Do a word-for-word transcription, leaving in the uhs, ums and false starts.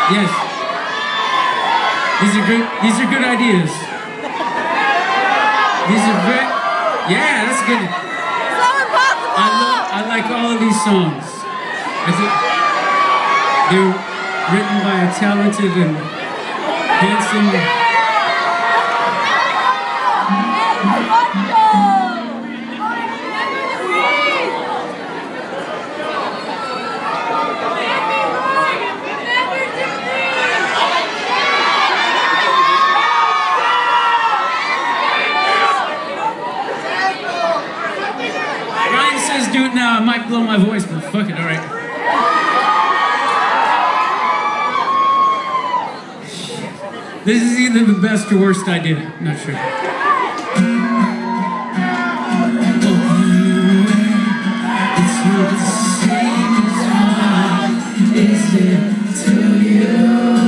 Yes. These are good. These are good ideas. These are very. Yeah, that's good. So impossible. I love. I like all of these songs. I think they're written by a talented and handsome. Do it now. I might blow my voice, but fuck it, alright. This is either the best or worst idea. I'm not sure. It's not the same as mine, is it to you?